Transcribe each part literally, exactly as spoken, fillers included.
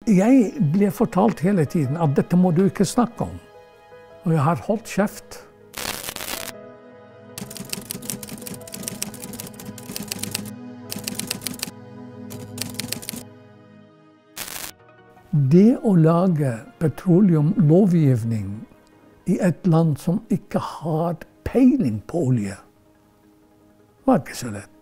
Jeg ble fortalt hele tiden at dette må du ikke snakke om. Og jeg har holdt kjeft. Det å lage petroleumlovgivning i et land som ikke har peiling på olje, var ikke så lett.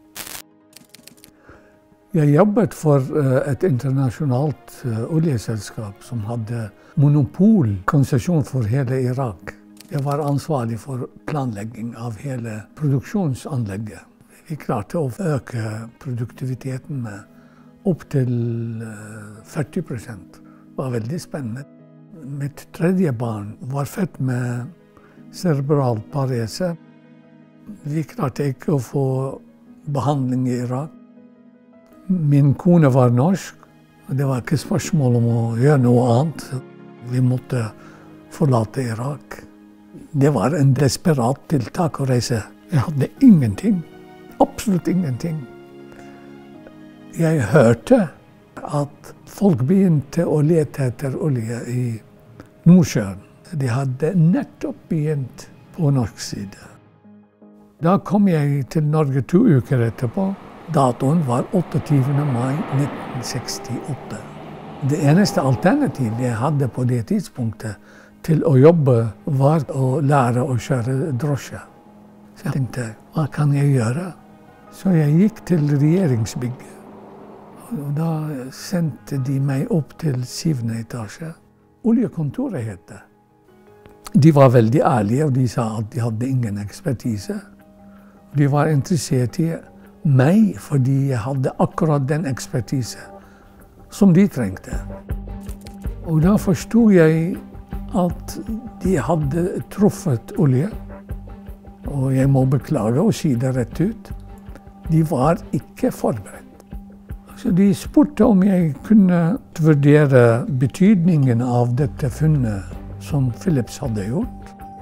Jeg jobbet for et internasjonalt oljeselskap som hadde monopolkonsesjon for hele Irak. Jeg var ansvarlig for planlegging av hele produksjonsanlegget. Vi klarte å øke produktiviteten med opp til førti prosent. Det var veldig spennende. Mitt tredje barn var født med cerebral parese. Vi klarte ikke å få behandling i Irak. Min kone var norsk, og det var ikke spørsmål om å gjøre noe annet. Vi måtte forlate Irak. Det var en desperat tiltak å reise. Jeg hadde ingenting, absolutt ingenting. Jeg hørte at folk begynte å lete etter olje i Nordsjøen. De hadde nettopp begynt på norsk side. Da kom jeg til Norge to uker etterpå. Datoen var otteogtyvende mai nitten sekstiåtte. Det eneste alternativet jeg hadde på det tidspunktet til å jobbe, var å lære å kjøre drosje. Så jeg tenkte, hva kan jeg gjøre? Så jeg gikk til regjeringsbygget. Og da sendte de meg opp til syvende etasje. Oljekontoret het det. De var veldig ærlige, og de sa at de hadde ingen ekspertise. De var interessert i meg fordi jeg hadde akkurat den ekspertise som de trengte. Og da forstod jeg at de hadde truffet olje. Og jeg må beklage og si det rett ut. De var ikke forberedt. Så de spurte om jeg kunne vurdere betydningen av dette funnet som Phillips hadde gjort.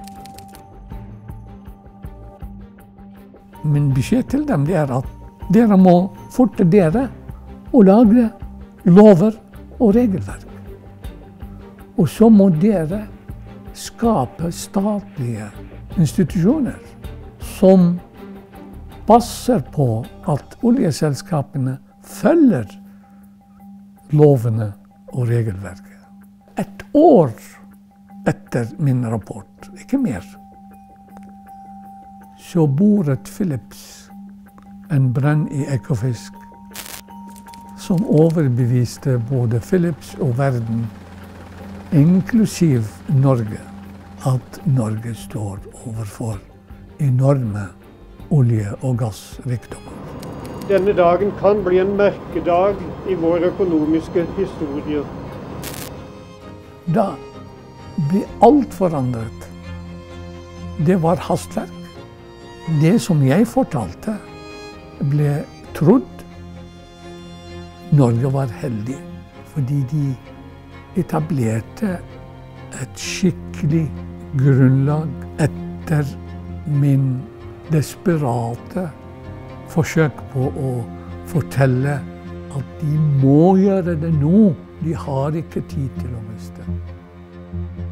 Min beskjed til dem er at dere må forte dere og lage lover og regelverk. Og så må dere skape statlige institusjoner som passer på at oljeselskapene følger lovene og regelverket. Et år etter min rapport, ikke mer, så boret Phillips en brann i Ekofisk som overbeviste både Phillips og verden, inklusiv Norge, at Norge står overfor enorme olje- og gassrikdommer. Denne dagen kan bli en merkedag i vår økonomiske historie. Da ble alt forandret. Det var hastverk. Det som jeg fortalte, ble trodd. Norge var heldig, fordi de etablerte et skikkelig grunnlag etter min desperate forsøk på å fortelle at de må gjøre det nå. De har ikke tid til å miste.